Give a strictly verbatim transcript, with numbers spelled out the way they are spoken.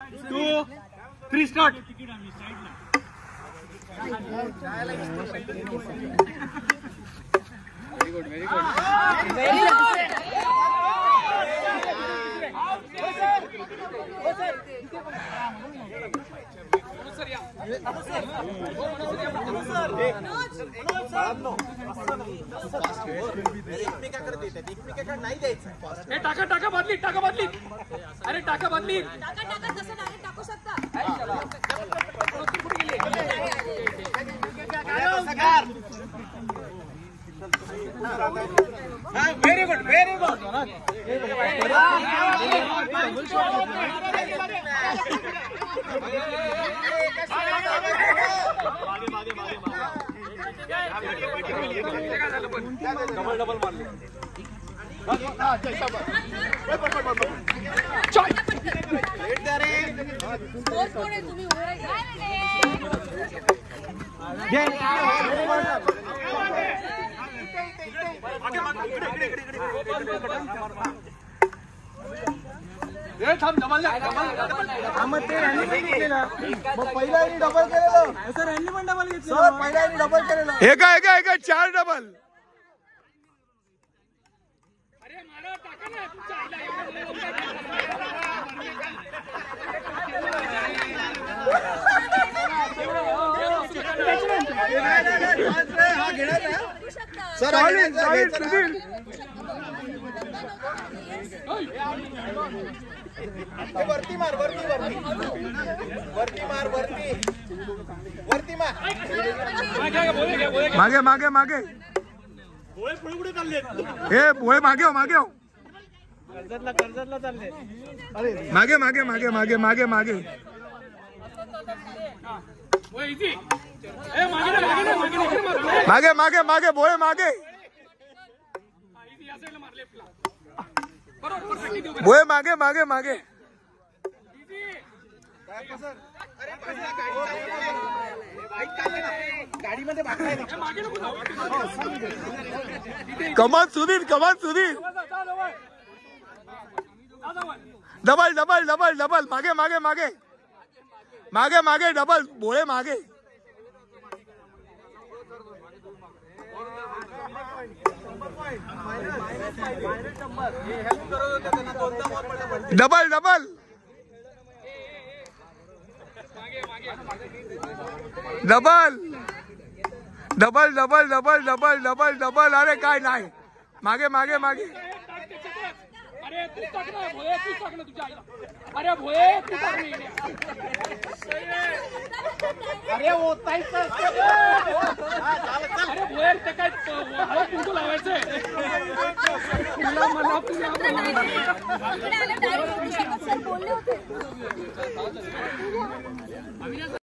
To three start. Very good very good very good. टाका टाका बदली टाका बदली. अरे टाका बदली. टाका टाका तसं नाही टाकू शकता. Very good very good. Double double मारले. तुम्ही थांब डबल पहिला डबल केलेलं सर. यांनी पण डबल घेतलं. पहिला डबल केलेलं. एका एका एका चार डबल. अरे मला टाका ना तुमच्या सर वरती मार वरती वरती वरती मार वरती वरती मार. मागे मागे मागे. भोळे पुढे पुढे चालले. हे भोळे मागे हो मागे हो. कर्जतला कर्जतला चालले. मागे मागे मागे मागे मागे मागे. मागे मागे मागे भोळे मागे. भोळे मागे मागे मागे. गाडीमध्ये come on Sudhir come on Sudhir. Double double double double. मागे मागे मागे मागे मागे डबल. भोळे मागे. Double double double double double double double double double. अरे काय नाही. मागे मागे मागे. अरे तू टाक ना भोळे. तू टाक ना तुझ्या आईला. अरे भोळे तू टाक ना. अरे होताय अरे भोळे ते काय हळद कुंकू लावायचंय. तुला मला तुला बोलले होते.